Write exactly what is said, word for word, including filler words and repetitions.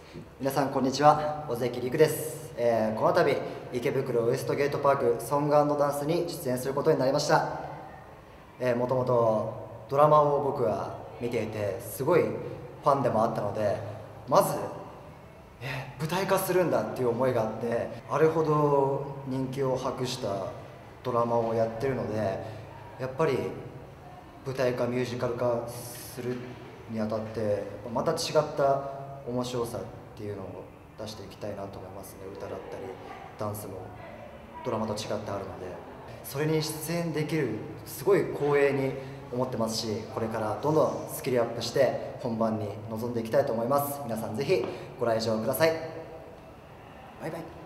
皆さんこんにちは、尾関陸です、えー、この度池袋ウエストゲートパークソング&ダンスに出演することになりました。えー、もともとドラマを僕は見ていてすごいファンでもあったので、まず、えー、舞台化するんだっていう思いがあって、あれほど人気を博したドラマをやってるので、やっぱり舞台化ミュージカル化するにあたってまた違った面白さっていうのを出していきたいなと思いますね。歌だったりダンスもドラマと違ってあるので、それに出演できるすごい光栄に思ってますし、これからどんどんスキルアップして本番に臨んでいきたいと思います。皆さんぜひご来場ください。バイバイ。